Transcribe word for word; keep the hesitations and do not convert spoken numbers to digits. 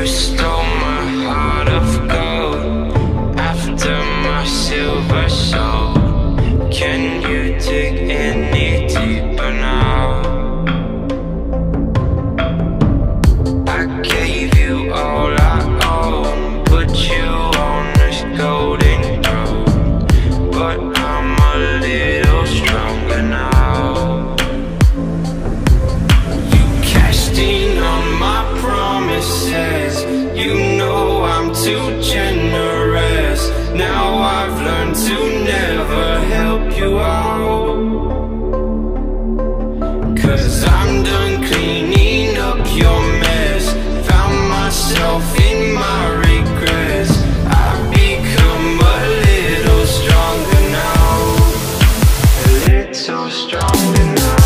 You stole my heart of gold after my silver soul. Can you dig any deeper now? I gave you all I own, put you on this golden throne, but I'm a little stronger now. You cashed in on my promises, you know I'm too generous. Now I've learned to never help you out, 'cause I'm done cleaning up your mess. Found myself in my regrets. I've become a little stronger now, a little stronger now.